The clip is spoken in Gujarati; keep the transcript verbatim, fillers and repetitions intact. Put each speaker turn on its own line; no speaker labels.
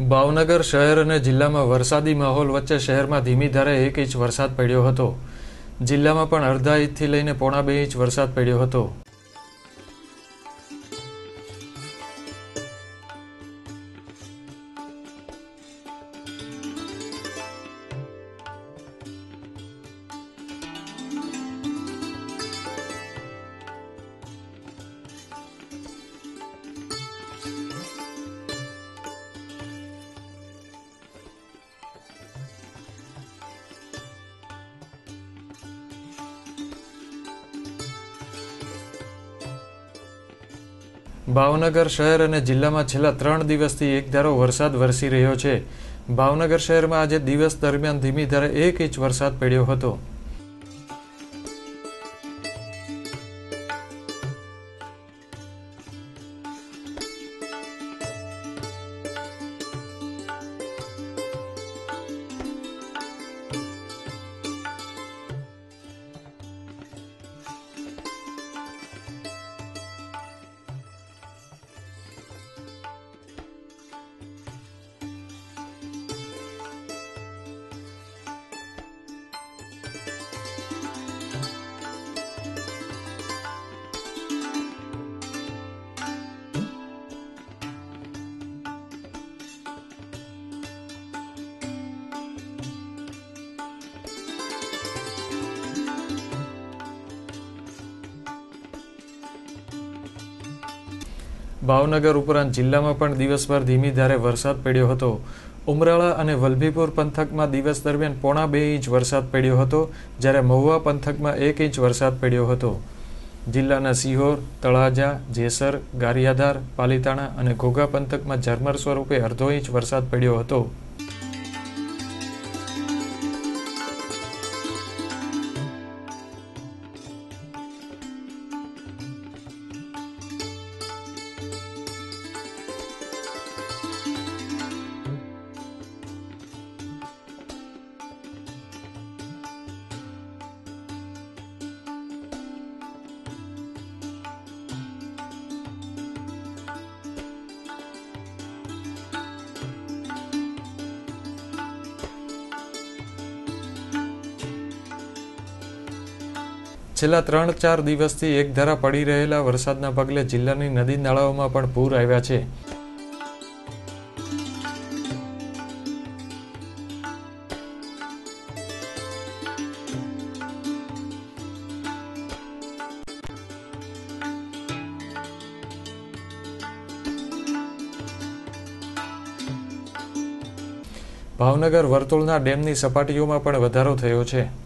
ભાવનગર શહેર અને જિલ્લામાં વરસાદી માહોલ વચ્ચે શહેરમાં ધીમી ધારે એક ઇંચ વરસાદ પડ્યો હતો. જિલ્લામાં પણ અડધા ઇંચથી લઈને પોણા બે ઇંચ વરસાદ પડ્યો હતો. ભાવનગર શહેર અને જિલ્લામાં છેલ્લા ત્રણ દિવસથી એકધારો વરસાદ વરસી રહ્યો છે. ભાવનગર શહેરમાં આજે દિવસ દરમિયાન ધીમી ધારે એક ઇંચ વરસાદ પડ્યો હતો. ભાવનગર ઉપરાંત જિલ્લામાં પણ દિવસભર ધીમી ધારે વરસાદ પડ્યો હતો. ઉમરાળા અને વલભીપુર પંથકમાં દિવસ દરમિયાન પોણા બે ઇંચ વરસાદ પડ્યો હતો, જ્યારે મહુવા પંથકમાં એક ઇંચ વરસાદ પડ્યો હતો. જિલ્લાના સિહોર, તળાજા, જેસર, ગારિયાધાર, પાલીતાણા અને ઘોઘા પંથકમાં ઝરમર સ્વરૂપે અડધો ઇંચ વરસાદ પડ્યો હતો. છેલ્લા ત્રણ ચાર દિવસથી એકધારા પડી રહેલા વરસાદના પગલે જિલ્લાની નદી નાળાઓમાં પણ પૂર આવ્યા છે. ભાવનગર વર્તુળના ડેમની સપાટીઓમાં પણ વધારો થયો છે.